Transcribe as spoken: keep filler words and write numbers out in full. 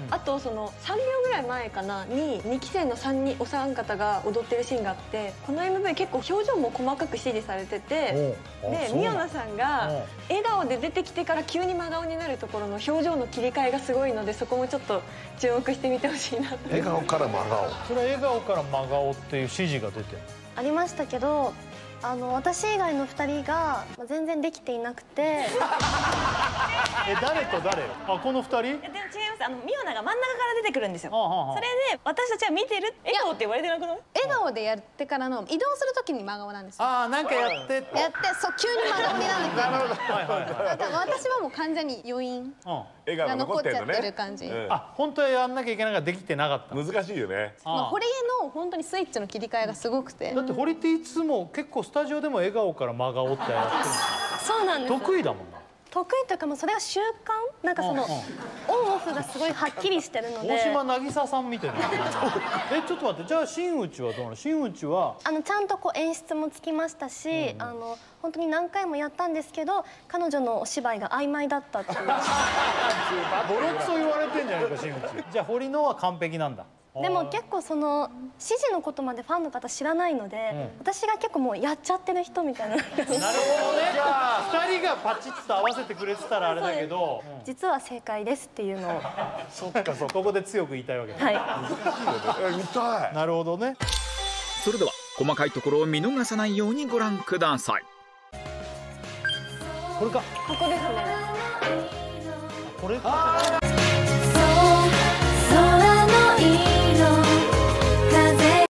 あとそのさんびょうぐらい前かなににきせいのさんにんお三方が踊ってるシーンがあって、この エムブイ 結構表情も細かく指示されてて、でミオナさんが笑顔で出てきてから急に真顔になるところの表情の切り替えがすごいので、そこもちょっと注目してみてほしいなと。 笑顔から真顔、 それは笑顔から真顔っていう指示が出てるありましたけど、あの私以外のふたりが全然できていなくてえ誰と誰？あ、このふたり？ でも違います。あのミオナが真ん中から出てくるんですよ。 それで私たちは見てる笑顔って言われてなくない？ 笑顔でやってからの移動するときに真顔なんですよ。 ああ、なんかやってやってそう急に真顔になるんですよ。 なるほど、 はいはいはい。 私はもう完全に余韻笑顔がが残っちゃって残ってるのねる感じ。 あ、本当はやんなきゃいけないからできてなかった。 難しいよね。 まあ堀江の本当にスイッチの切り替えがすごくて。 だって堀っていつも結構スタジオでも笑顔から真顔ってやってるんですよ。 そうなんです。 得意だもんな。 得意というかもうそれが習慣、なんかそのオンオフがすごいはっきりしてるので。 大島渚さんみたいな。え、ちょっと待って、じゃあ真打ちはどうなの？真打ちはあのちゃんとこう演出もつきましたし、あの本当に何回もやったんですけど、彼女のお芝居が曖昧だったっていう。 ボロクソ言われてんじゃないか真打ち。じゃあ堀のは完璧なんだ。 でも結構その指示のことまでファンの方知らないので、うん、私が結構もうやっちゃってる人みたいな。なるほどね。 じゃあふたりがパチッと合わせてくれてたらあれだけど、 うん、実は正解ですっていうのをそっかそっか、ここで強く言いたいわけね。 はい。 難しいよね。見たい。 なるほどね。 それでは細かいところを見逃さないようにご覧ください。 これか。 ここですね。 これか。